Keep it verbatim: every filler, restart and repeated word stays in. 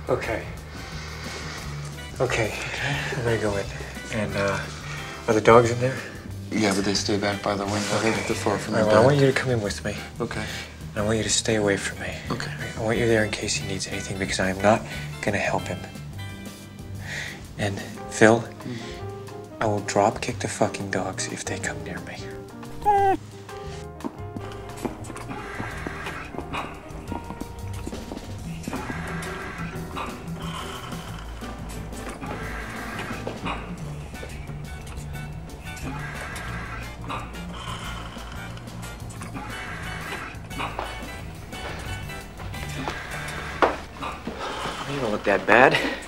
Okay. Okay. Okay. I'm gonna go in. And, uh, are the dogs in there? Yeah, but they stay back by the window. Okay. They're far from the Right, well, I want you to come in with me. Okay. I want you to stay away from me. Okay. I want you there in case he needs anything because I am not gonna help him. And Phil, mm. I will drop kick the fucking dogs if they come near me. You don't look that bad.